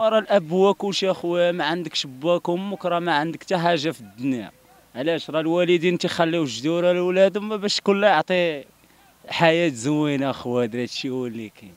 راه الاب هو كلشي اخويا، ما عندكش باك وامك راه ما عندك حتى حاجه في الدنيا. علاش؟ راه الوالدين تيخليو الجدوره لولادهم باش كل يعطي حياه زوينه اخويا، هادشي هو اللي كاين.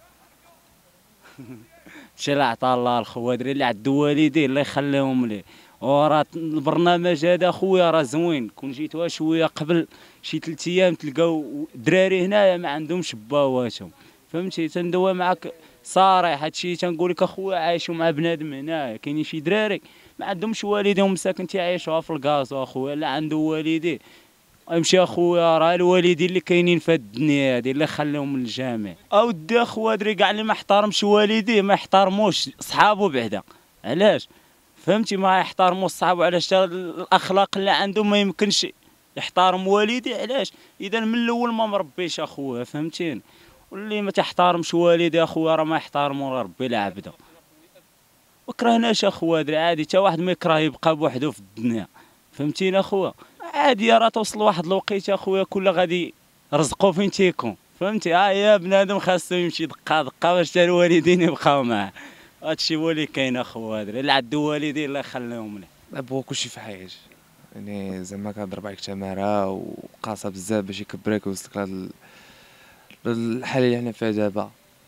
هادشي اللي عطا الله الخوادر اللي عندو والديه الله يخليهم ليه. وراه البرنامج هذا خويا راه زوين، كون جيتوها شويه قبل شي 3 ايام تلقاو دراري هنايا ما عندهمش باواتهم، فهمتي؟ تندوي معاك صريح، هادشي تنقول لك اخويا عايشوا مع بنادم هنايا. كاينين شي دراري ما عندهمش والديهم مساكن تيعيشوها في الكازو اخويا، لا عنده والديه يمشي اخويا. راه الوالدين اللي كاينين في هاد الدنيا هادي الله يخليهم للجميع. اودي اخويا دري كاع اللي ما احترمش والديه ما يحترموش صحابو بعدا. علاش؟ فهمتي؟ ما يحترموا صحابو. علاش؟ الاخلاق اللي عندهم ما يمكنش يحترم والديه. علاش؟ اذا من الاول ما مربيش اخويا، فهمتيني؟ واللي ما تحترمش والديه اخويا راه ما يحترمو ربي لا عبده. وكرهناش اخويا دري عادي، حتى واحد ما يكره يبقى بوحدو في الدنيا، فهمتيني اخويا؟ عادي راه توصل واحد الوقيته اخويا كل غادي رزقو فين تيكون، فهمتي؟ يا بنادم خاصو يمشي دقه دقه باش حتى الوالدين يبقاو معاه. هادشي هو اللي كاين اخويا دري، اللي عندو والدين الله يخليهم ليه. الاب هو كلشي في الحياة، يعني زعما كنضرب عليك تمارة وقاصة بزاف باش يكبرك ويوصلك لهاد الحالة اللي حنا فيها دابا.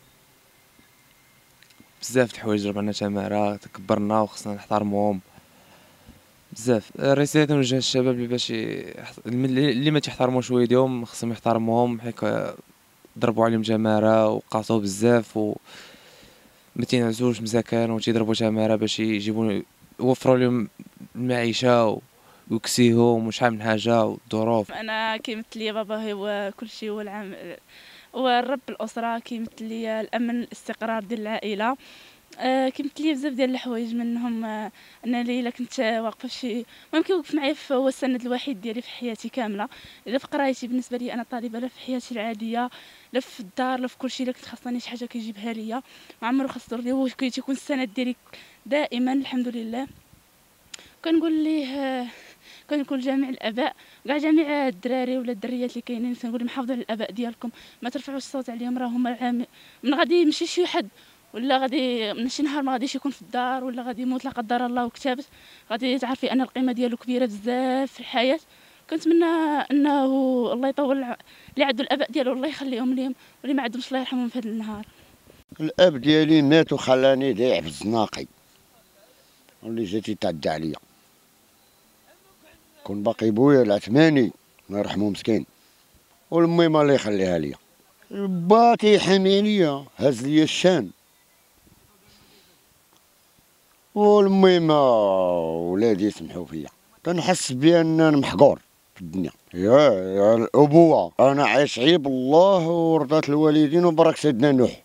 بزاف د الحوايج ضرب عنا تمارة تكبرنا وخصنا نحترموهم بزاف. الرسالة كنوجهها للشباب اللي باش اللي ما تيحترموش والديهم خصهم يحترموهم، حيت ضربوا عليهم تمارة وقاصوا بزاف ما تينعسوش مساكن وتيضربوا تمارة باش يجيبوا يوفروا لهم المعيشة ويكسيهم وشحال من حاجة والظروف. انا كيمثل لي بابا هو كلشي، هو هو الرب الاسره، كيمثل لي الامن الاستقرار ديال العائله. كيمثل لي بزاف ديال الحوايج منهم انا الا كنت واقفه في شي، المهم كيوقف معايا هو السند الوحيد ديالي في حياتي كامله. الا في قرايتي بالنسبه لي انا طالبه، لا في حياتي العاديه، لا في الدار، لا في كلشي. الا كنت خاصني شي حاجه كيجيبها ليا، ما عمرو خاص يضر لي، هو كيكون السند ديالي دائما الحمد لله. كنقول ليه كنقول جميع الاباء كاع جميع الدراري ولا الدريات اللي كاينين، كنقول لهم حافظوا على الاباء ديالكم، ما ترفعوش الصوت عليهم، راه هما من غادي يمشي شي حد ولا غادي من شي نهار ما غاديش يكون في الدار ولا غادي يموت لا قدر الله وكتابت، غادي تعرفي ان القيمه ديالو كبيره بزاف في الحياه. كنتمنى انه الله يطول اللي عنده الاباء ديالو الله يخليهم ليهم، واللي ما عندهمش الله يرحمهم في هذا النهار. الاب ديالي مات وخلاني ضايع في الزناقي، واللي جاتي تعدى عليا. كون باقي بويا العثماني الله يرحمو مسكين، والميمه الله يخليها ليا. با تيحامي عليا، هز ليا الشان، والميمه ولادي يسمحوا فيا. كنحس بان انا محقور في الدنيا. يا الابوه، انا عايش عيب الله ورضات الوالدين وبركه سيدنا نوح.